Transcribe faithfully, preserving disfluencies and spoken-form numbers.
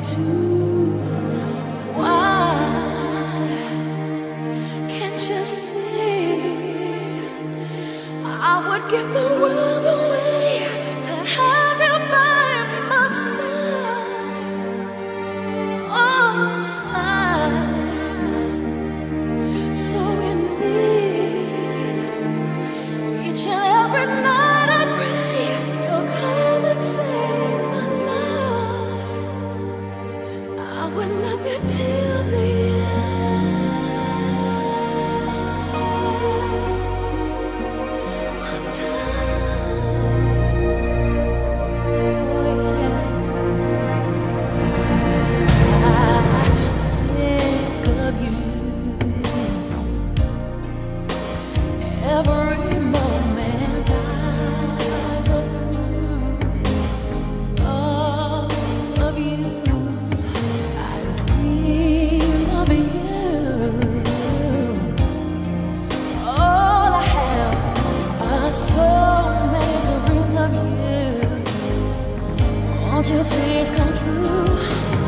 too. Why can't you see? I would give the world away to have you by my side. Oh, I'm so in need. Each and every night I pray you'll come and save my life. I will love you till the end of time. Oh yes, I think of you every moment I go through. Thoughts of you, I dream of you. All I have are so many dreams of you. Won't you please come true?